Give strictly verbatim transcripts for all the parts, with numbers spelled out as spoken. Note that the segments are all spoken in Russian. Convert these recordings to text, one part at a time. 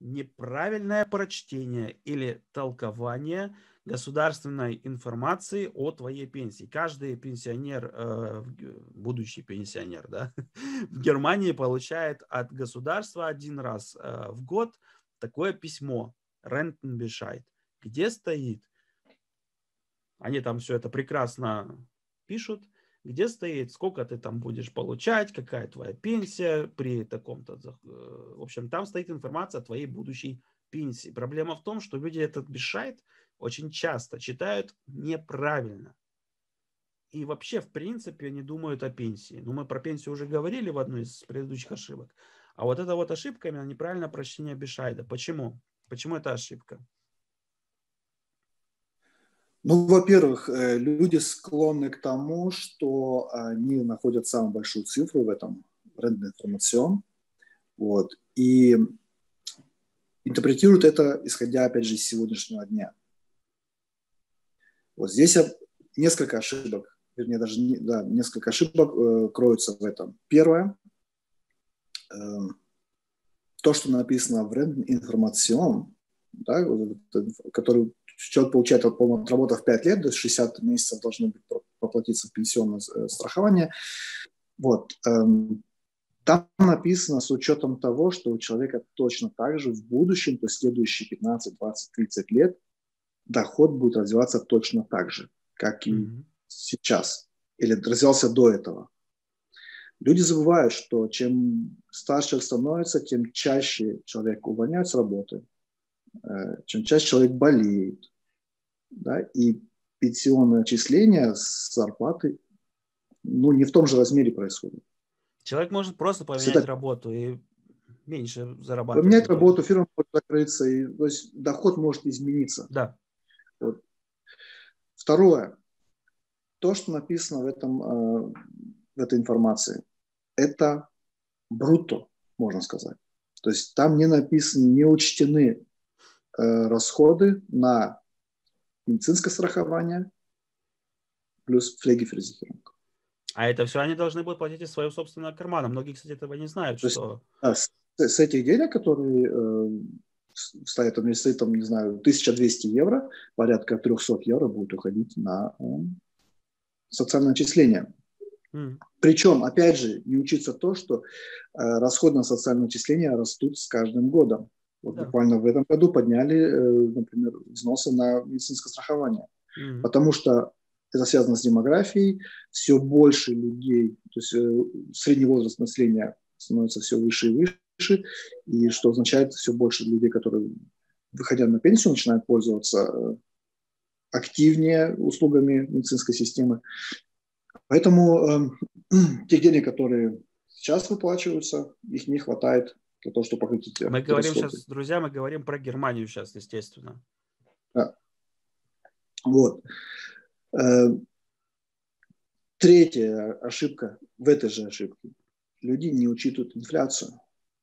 неправильное прочтение или толкование государственной информации о твоей пенсии. Каждый пенсионер, э, будущий пенсионер, да, в Германии получает от государства один раз э, в год такое письмо Rentenbescheid, где стоит, они там все это прекрасно пишут, где стоит, сколько ты там будешь получать, какая твоя пенсия при таком-то. В общем, там стоит информация о твоей будущей пенсии. Проблема в том, что люди этот бешайт очень часто читают неправильно. И вообще, в принципе, не думают о пенсии. Ну, мы про пенсию уже говорили в одной из предыдущих ошибок. А вот эта вот ошибка, именно неправильное прочтение бешайда. Почему? Почему это ошибка? Ну, во-первых, люди склонны к тому, что они находят самую большую цифру в этом Renteninformation, вот, и интерпретируют это, исходя, опять же, из сегодняшнего дня. Вот здесь несколько ошибок, вернее, даже не, да, несколько ошибок э, кроются в этом. Первое, э, то, что написано в Renteninformation, да, который человек получает, отработав пять лет, до шестидесяти месяцев должны проплатиться в пенсионное страхование. Вот. Там написано с учетом того, что у человека точно так же в будущем, то есть следующие пятнадцать, двадцать, тридцать лет, доход будет развиваться точно так же, как и mm-hmm. сейчас, или развивался до этого. Люди забывают, что чем старше человек становится, тем чаще человек увольняют с работы, чем чаще человек болеет, да, и пенсионное отчисление с зарплаты, ну, не в том же размере происходит. Человек может просто поменять Всегда... работу и меньше зарабатывать. Поменять работу, фирма может закрыться, и, то есть доход может измениться. Да. Вот. Второе. То, что написано в, этом, в этой информации, это брутто, можно сказать. То есть там не написаны, не учтены расходы на медицинское страхование плюс Pflegeversicherung. А это все они должны будут платить из своего собственного кармана. Многие, кстати, этого не знают. То что... есть, да, с, с этих денег, которые э, стоят, там, если там, не знаю, тысяча двести евро, порядка триста евро будет уходить на э, социальное отчисление. Mm. Причем, опять же, не учится то, что э, расходы на социальное отчисление растут с каждым годом. Вот да. Буквально в этом году подняли, э, например, взносы на медицинское страхование. Mm. Потому что это связано с демографией, все больше людей, то есть э, средний возраст населения становится все выше и выше, и что означает все больше людей, которые, выходя на пенсию, начинают пользоваться э, активнее услугами медицинской системы. Поэтому э, тех денег, которые сейчас выплачиваются, их не хватает для того, чтобы покрыть эти Мы говорим расходы. Сейчас, друзья, мы говорим про Германию сейчас, естественно. Да. Вот. Третья ошибка в этой же ошибке. Люди не учитывают инфляцию,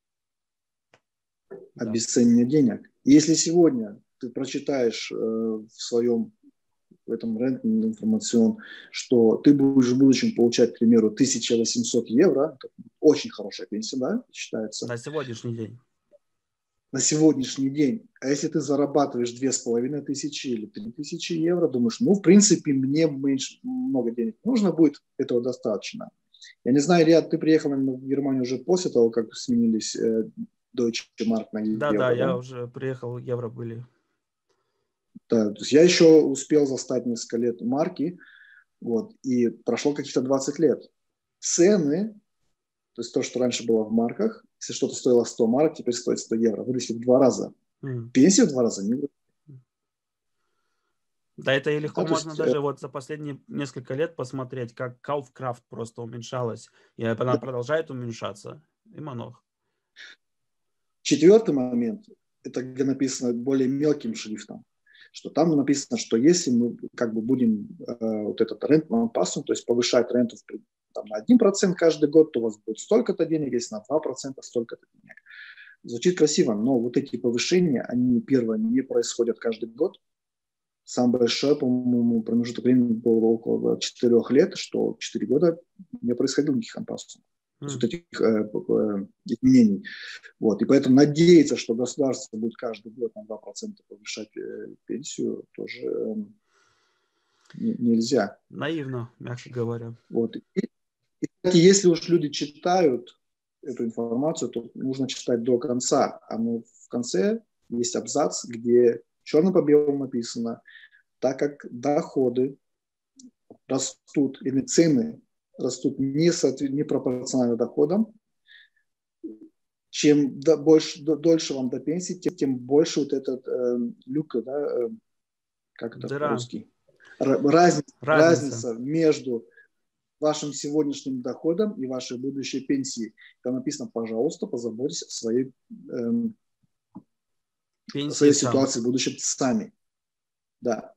да. Обесценивание денег. И если сегодня ты прочитаешь э, в своем в этом Renteninformation, что ты будешь в будущем получать, к примеру, тысяча восемьсот евро, это очень хорошая пенсия, да, считается. На сегодняшний день. На сегодняшний день. А если ты зарабатываешь две с половиной тысячи или три тысячи евро, думаешь, ну, в принципе, мне меньше, много денег нужно будет, этого достаточно. Я не знаю, Риад, ты приехал в Германию уже после того, как сменились э, Deutsche Mark на евро? Да, да, да, я уже приехал, евро были. Да, то есть я еще успел застать несколько лет марки, вот, и прошло каких-то двадцать лет. Цены, то есть то, что раньше было в марках, если что-то стоило сто марок, теперь стоит сто евро. Выросли в два раза. Mm. Пенсия в два раза не выросли. Да, это и легко да, можно есть, даже э... вот за последние несколько лет посмотреть, как Kaufkraft просто уменьшалась. И она да. продолжает уменьшаться. И Манох. Четвертый момент, это где написано более мелким шрифтом, что там написано, что если мы как бы будем э, вот этот рент-пассу, то есть повышать ренту в там, на один процент каждый год, то у вас будет столько-то денег, если на два процента столько-то денег. Звучит красиво, но вот эти повышения, они, первое, не происходят каждый год. Самый большой, по-моему, промежуток времени был около четырех лет, что четыре года не происходило никаких анпассов. mm. вот этих э, э, изменений. Вот. И поэтому надеяться, что государство будет каждый год на два процента повышать э, пенсию, тоже э, не, нельзя. Наивно, мягко говоря. Вот. И, и, кстати, если уж люди читают эту информацию, то нужно читать до конца. А ну, в конце есть абзац, где черным по белому написано, так как доходы растут или цены растут не, не пропорционально доходам, чем до, больше, до, дольше вам до пенсии, тем, тем больше вот этот э, люк, да, э, как это Дыра. по-русски? Разница, разница. разница между вашим сегодняшним доходом и вашей будущей пенсией. Там написано, пожалуйста, позаботьтесь о своей, эм, о своей ситуации в будущем сами. Да.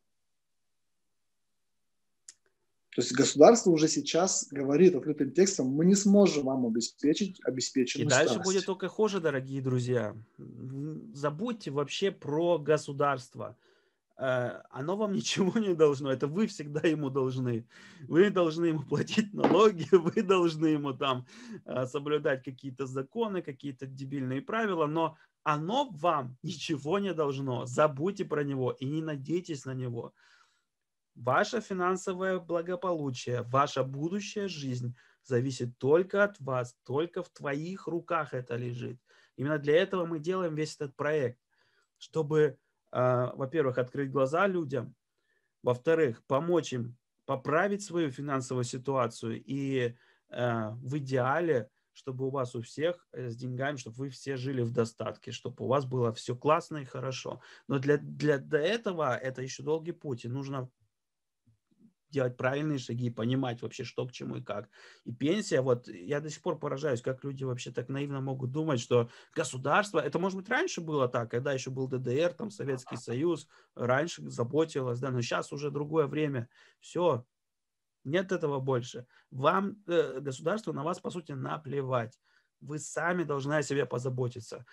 То есть государство уже сейчас говорит открытым текстом, мы не сможем вам обеспечить обеспеченную старость. И дальше старость. будет только хуже, дорогие друзья. Забудьте вообще про государство. Оно вам ничего не должно, это вы всегда ему должны. Вы должны ему платить налоги, вы должны ему там соблюдать какие-то законы, какие-то дебильные правила, но оно вам ничего не должно. Забудьте про него и не надейтесь на него. Ваше финансовое благополучие, ваша будущая жизнь зависит только от вас, только в твоих руках это лежит. Именно для этого мы делаем весь этот проект, чтобы, э, во-первых, открыть глаза людям, во-вторых, помочь им поправить свою финансовую ситуацию и э, в идеале, чтобы у вас у всех с деньгами, чтобы вы все жили в достатке, чтобы у вас было все классно и хорошо. Но для, для, для этого это еще долгий путь, и нужно делать правильные шаги, понимать вообще, что к чему и как. И пенсия, вот я до сих пор поражаюсь, как люди вообще так наивно могут думать, что государство, это может быть раньше было так, когда еще был ДДР, там Советский Союз, раньше заботилось, да, но сейчас уже другое время, все, нет этого больше. Вам, э, государство на вас, по сути, наплевать. Вы сами должны о себе позаботиться.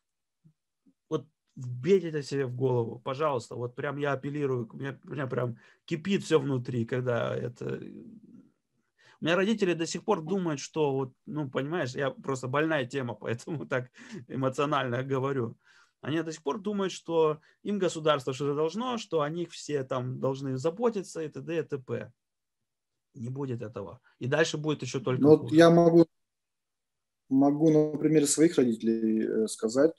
Вот вбейте это себе в голову, пожалуйста. Вот прям я апеллирую, у меня, у меня прям кипит все внутри, когда это... У меня родители до сих пор думают, что, вот, ну, понимаешь, я просто больная тема, поэтому так эмоционально говорю. Они до сих пор думают, что им государство что-то должно, что о них все там должны заботиться и т.д. и т.п. Не будет этого. И дальше будет еще только Но хуже. Я могу, могу на примере своих родителей сказать.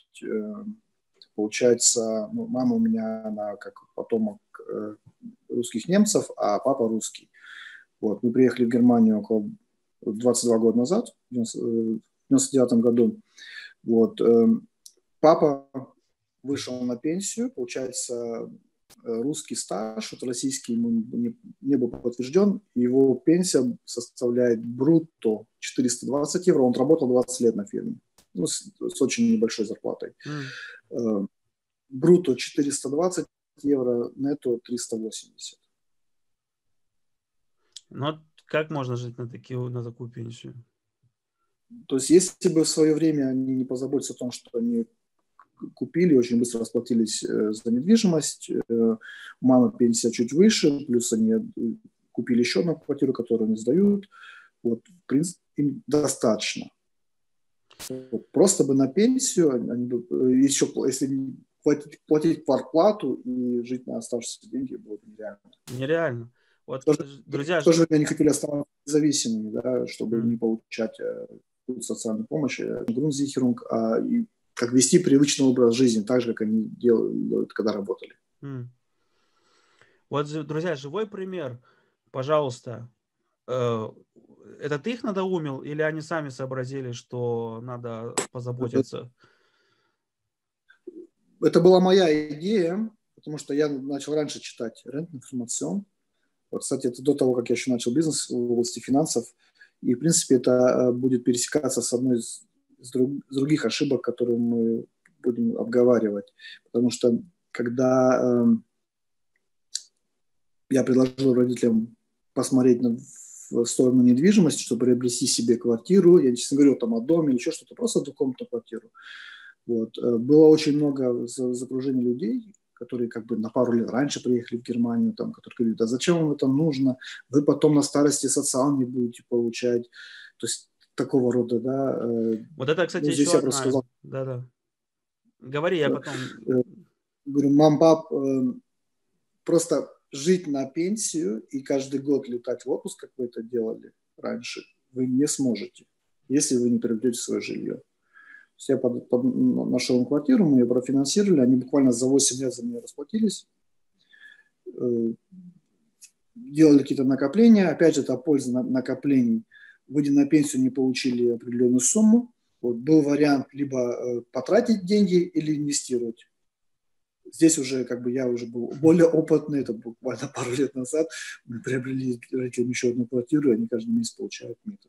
Получается, ну, мама у меня, она как потомок э, русских немцев, а папа русский. Вот. Мы приехали в Германию около двадцать два года назад, в девяносто девятом году. Вот. Э, папа вышел на пенсию, получается, русский стаж, вот российский ему не, не был подтвержден, его пенсия составляет брутто четыреста двадцать евро, он работал двадцать лет на фирме. Ну, с, с очень небольшой зарплатой. Mm. Брутто четыреста двадцать евро, нетто триста восемьдесят. Ну, как можно жить на, такие, на такую пенсию? То есть, если бы в свое время они не позаботились о том, что они купили, очень быстро расплатились за недвижимость, у мамы пенсия чуть выше, плюс они купили еще одну квартиру, которую они сдают, вот, в принципе, им достаточно. Вот, просто бы на пенсию, они бы, еще, если платить, платить квартплату и жить на оставшиеся деньги, было бы нереально. Нереально. Вот, тоже, друзья, в то же время они хотели оставаться независимыми, да, чтобы mm. не получать э, социальную помощь, э, Grundsicherung, а и как вести привычный образ жизни, так же, как они делают, когда работали. Mm. Вот, друзья, живой пример, пожалуйста. Э, это ты их надоумил или они сами сообразили, что надо позаботиться? Это была моя идея, потому что я начал раньше читать Renteninformation. Вот, кстати, это до того, как я еще начал бизнес в области финансов. И, в принципе, это будет пересекаться с одной из, из, друг, из других ошибок, которые мы будем обговаривать. Потому что, когда э, я предложил родителям посмотреть на, в сторону недвижимости, чтобы приобрести себе квартиру, я, честно говорю, там о доме или еще что-то, просто двухкомнатную квартиру. Вот. Было очень много закружений людей, которые как бы на пару лет раньше приехали в Германию, там, которые говорят, а зачем вам это нужно, вы потом на старости социал не будете получать. То есть такого рода, да. Вот это, кстати, ну, здесь еще я просто одна. сказал, Да-да. Говори, я потом... говорю, мам, пап, просто жить на пенсию и каждый год летать в отпуск, как вы это делали раньше, вы не сможете, если вы не приобретете свое жилье. То есть я под, под, нашел им квартиру, мы ее профинансировали, они буквально за восемь лет за меня расплатились, делали какие-то накопления, опять же, это польза накоплений. Выйдя на пенсию, не получили определенную сумму. Вот, был вариант либо потратить деньги или инвестировать. Здесь уже как бы я уже был более опытный, это буквально пару лет назад. Мы приобрели родителям еще одну квартиру, и они каждый месяц получают миту.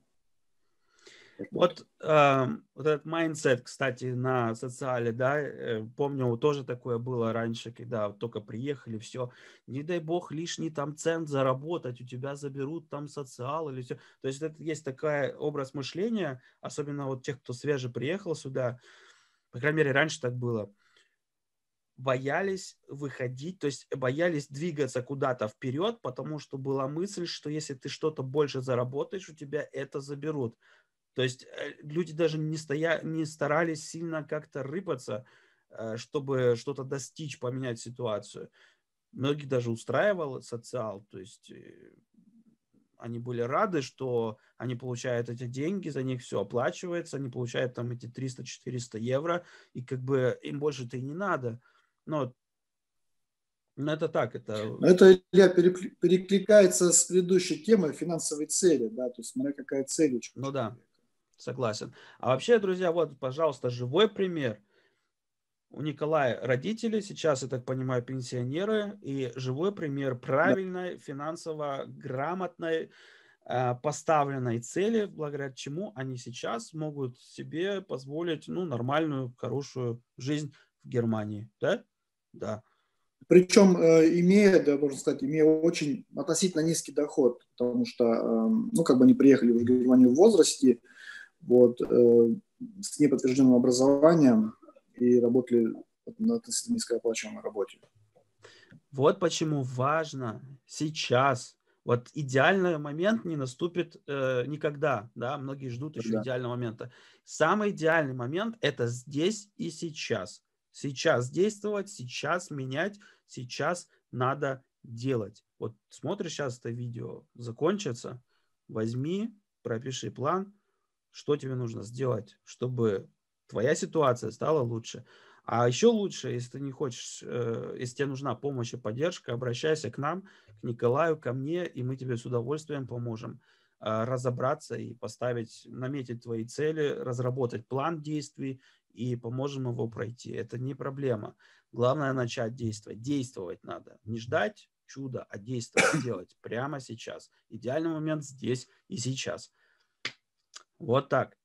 Вот, э, вот этот майндсет, кстати, на социале, да, э, помню, тоже такое было раньше, когда только приехали, все, не дай бог лишний там цент заработать, у тебя заберут там социал или все. То есть это есть такой образ мышления, особенно вот тех, кто свеже приехал сюда, по крайней мере, раньше так было. Боялись выходить, то есть боялись двигаться куда-то вперед, потому что была мысль, что если ты что-то больше заработаешь, у тебя это заберут. То есть люди даже не, стоя, не старались сильно как-то рыпаться, чтобы что-то достичь, поменять ситуацию. Многих даже устраивал социал, то есть они были рады, что они получают эти деньги, за них все оплачивается, они получают там эти триста-четыреста евро, и как бы им больше-то и не надо. Но, но это так, это... Но это, Илья, перекликается с предыдущей темой финансовой цели, да, то есть смотря какая цель у человека. Ну да, согласен. А вообще, друзья, вот, пожалуйста, живой пример. У Николая родители, сейчас, я так понимаю, пенсионеры, и живой пример правильной, да. финансово грамотной, поставленной цели, благодаря чему они сейчас могут себе позволить, ну, нормальную, хорошую жизнь в Германии, да? Да. Причем, имея, да, можно сказать, имея очень относительно низкий доход, потому что, ну, как бы они приехали в Германию в возрасте, вот, с неподтвержденным образованием и работали на относительно низкооплачиваемой работе. Вот почему важно сейчас, вот идеальный момент не наступит э, никогда, да, многие ждут еще да. идеального момента. Самый идеальный момент – это здесь и сейчас. Сейчас действовать, сейчас менять, сейчас надо делать. Вот смотришь сейчас это видео, закончится, возьми, пропиши план, что тебе нужно сделать, чтобы твоя ситуация стала лучше. А еще лучше, если ты не хочешь, э, если тебе нужна помощь и поддержка, обращайся к нам, к Николаю, ко мне, и мы тебе с удовольствием поможем э, разобраться и поставить, наметить твои цели, разработать план действий и поможем его пройти. Это не проблема. Главное начать действовать. Действовать надо. Не ждать чуда, а действовать, делать прямо сейчас. Идеальный момент здесь и сейчас. Вот так.